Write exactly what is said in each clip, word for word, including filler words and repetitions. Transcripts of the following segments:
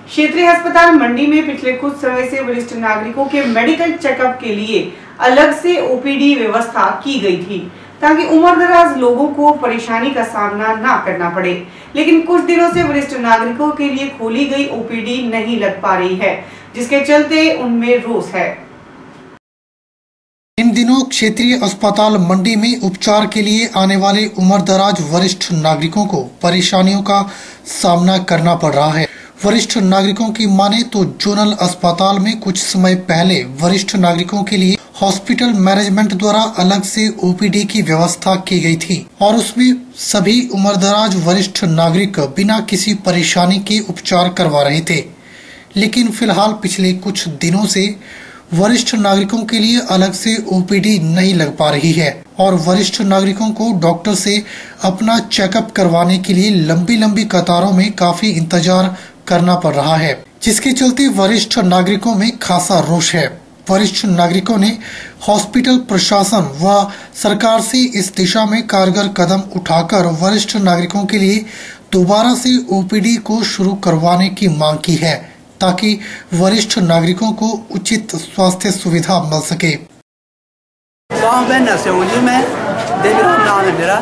क्षेत्रीय अस्पताल मंडी में पिछले कुछ समय से वरिष्ठ नागरिकों के मेडिकल चेकअप के लिए अलग से ओपीडी व्यवस्था की गई थी ताकि उम्रदराज लोगों को परेशानी का सामना ना करना पड़े। लेकिन कुछ दिनों से वरिष्ठ नागरिकों के लिए खोली गई ओपीडी नहीं लग पा रही है, जिसके चलते उनमें रोष है। इन दिनों क्षेत्रीय अस्पताल मंडी में उपचार के लिए आने वाले उम्रदराज वरिष्ठ नागरिकों को परेशानियों का सामना करना पड़ रहा है। वरिष्ठ नागरिकों की माने तो जोनल अस्पताल में कुछ समय पहले वरिष्ठ नागरिकों के लिए हॉस्पिटल मैनेजमेंट द्वारा अलग से ओपीडी की व्यवस्था की गई थी और उसमें सभी उम्रदराज वरिष्ठ नागरिक बिना किसी परेशानी के उपचार करवा रहे थे। लेकिन फिलहाल पिछले कुछ दिनों से वरिष्ठ नागरिकों के लिए अलग से ओपीडी नहीं लग पा रही है और वरिष्ठ नागरिकों को डॉक्टर से अपना चेकअप करवाने के लिए लंबी लंबी कतारों में काफी इंतजार करना पड़ रहा है, जिसके चलते वरिष्ठ नागरिकों में खासा रोष है। वरिष्ठ नागरिकों ने हॉस्पिटल प्रशासन व सरकार से इस दिशा में कारगर कदम उठाकर वरिष्ठ नागरिकों के लिए दोबारा से ओपीडी को शुरू करवाने की मांग की है ताकि वरिष्ठ नागरिकों को उचित स्वास्थ्य सुविधा मिल सके। गाँव में नसेउली में देवीराम नाम है मेरा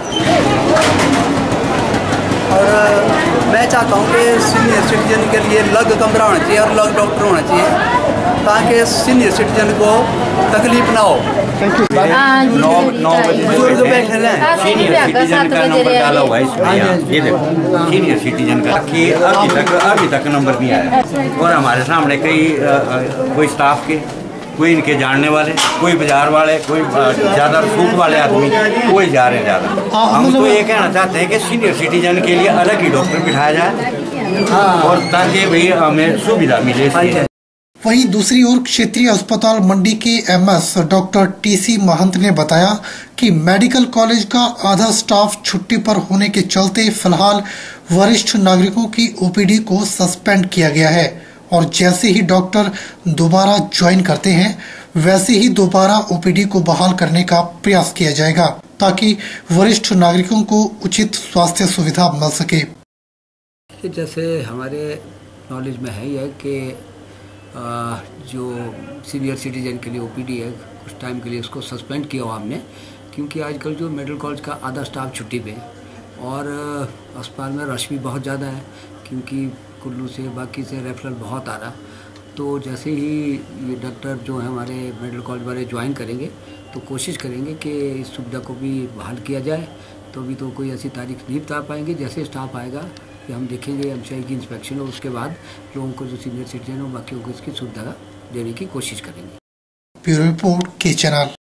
और मैं चाहता हूँ कि सीनियर सिटीजन के लिए अलग कमरा होना चाहिए और अलग डॉक्टर होना चाहिए ताकि सीनियर सिटीजन को तकलीफ ना हो। नौ नौ बजे बैठे हैं। सीनियर सिटीजन का नंबर डाला हुआ है इसमें, ये देखो सीनियर सिटीजन का कि अभी तक अभी तक नंबर नहीं आया और हमारे सामने कई कोई स्टाफ के, कोई इनके जानने वाले, कोई बाजार वाले, कोई ज़्यादा सूट वाले आदमी, कोई जा रहे हैं ज़्यादा। हम तो ये कहना चाहते हैं कि सीनियर सिटीजन के लिए अलग ही डॉक्टर बिठाया जाए और ताकि भाई हमें सुविधा मिले। वहीं दूसरी ओर क्षेत्रीय अस्पताल मंडी के एमएस डॉक्टर टीसी महंत ने बताया कि मेडिकल कॉलेज का आधा स्टाफ छुट्टी पर होने के चलते फिलहाल वरिष्ठ नागरिकों की ओपीडी को सस्पेंड किया गया है और जैसे ही डॉक्टर दोबारा ज्वाइन करते हैं वैसे ही दोबारा ओपीडी को बहाल करने का प्रयास किया जाएगा ताकि वरिष्ठ नागरिकों को उचित स्वास्थ्य सुविधा मिल सके। जैसे हमारे नॉलेज में है यह कि जो सीनियर सिटीजन के लिए ओपीडी है कुछ टाइम के लिए उसको सस्पेंड किया हुआ हमने, क्योंकि आजकल जो मेडिकल कॉलेज का आधा स्टाफ छुट्टी पे और अस्पताल में रश भी बहुत ज़्यादा है क्योंकि कुल्लू से बाकी से रेफरल बहुत आ रहा। तो जैसे ही ये डॉक्टर जो है हमारे मेडिकल कॉलेज वाले ज्वाइन करेंगे तो कोशिश करेंगे कि इस सुविधा को भी बहाल किया जाए। तो अभी तो कोई ऐसी तारीख नहीं बता पाएंगे, जैसे स्टाफ आएगा कि हम देखेंगे एमसीआई की इंस्पेक्शन हो, उसके बाद लोगों को जो सीनियर सिटीजन हो बाकी को इसकी सुविधा देने की कोशिश करेंगे। ब्यूरो रिपोर्ट के चैनल।